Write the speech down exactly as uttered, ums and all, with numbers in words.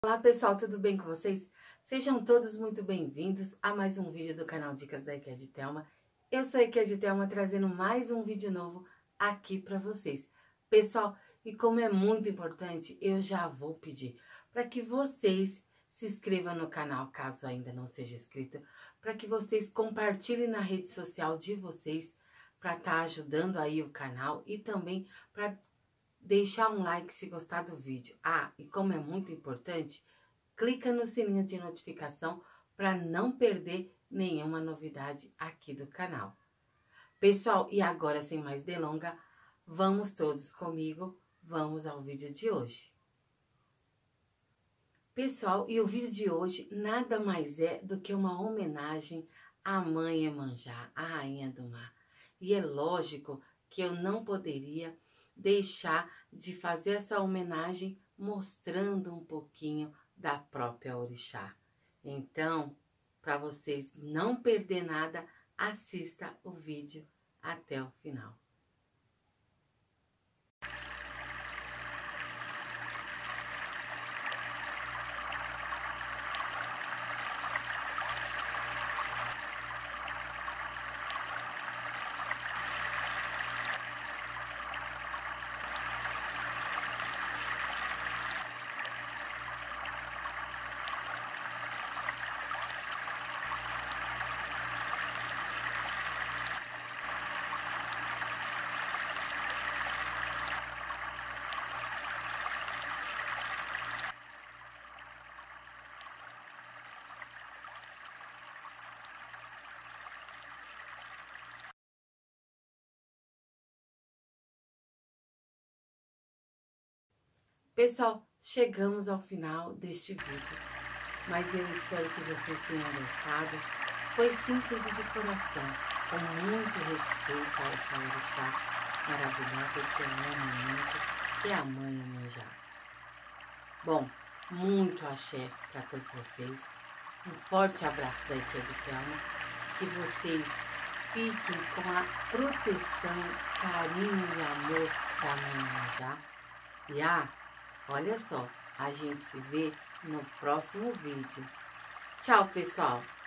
Olá pessoal, tudo bem com vocês? Sejam todos muito bem-vindos a mais um vídeo do canal Dicas da Ikea de Thelma. Eu sou a Ikea de Thelma trazendo mais um vídeo novo aqui para vocês. Pessoal, e como é muito importante, eu já vou pedir para que vocês se inscrevam no canal, caso ainda não seja inscrito, para que vocês compartilhem na rede social de vocês, para estar ajudando aí o canal e também para deixar um like se gostar do vídeo. Ah, e como é muito importante, clica no sininho de notificação para não perder nenhuma novidade aqui do canal. Pessoal, e agora sem mais delonga, vamos todos comigo, vamos ao vídeo de hoje. Pessoal, e o vídeo de hoje nada mais é do que uma homenagem à mãe Iemanjá, a rainha do mar. E é lógico que eu não poderia deixar de fazer essa homenagem mostrando um pouquinho da própria orixá. Então, para vocês não perder nada, assista o vídeo até o final. Pessoal, chegamos ao final deste vídeo, mas eu espero que vocês tenham gostado. Foi simples e de coração, com muito respeito a essa orixá maravilhosa que eu amo muito, que é a mãe Iemanjá. Bom, muito axé para todos vocês, um forte abraço da Ikea de Thelma, que vocês fiquem com a proteção, carinho e amor da mãe Iemanjá. E ah, olha só, a gente se vê no próximo vídeo. Tchau, pessoal!